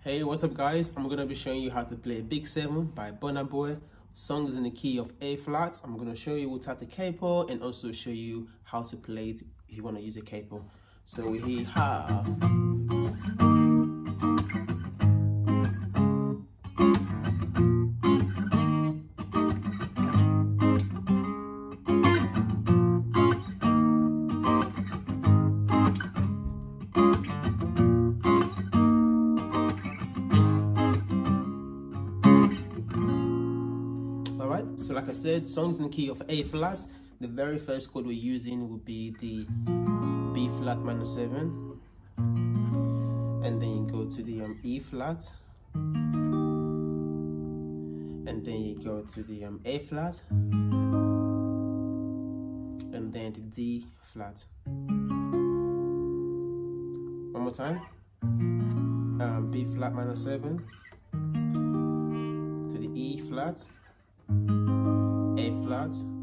Hey, what's up guys? I'm gonna be showing you how to play Big 7 by Burna Boy. Song is in the key of A flat. I'm gonna show you without a capo and also show you how to play it if you wanna use a capo. So we have so like I said, songs in the key of A flat. The very first chord we're using will be the B flat minor 7, and then you go to the E flat, and then you go to the A flat, and then the D flat. One more time. B flat minor 7 to the E flat, A flat,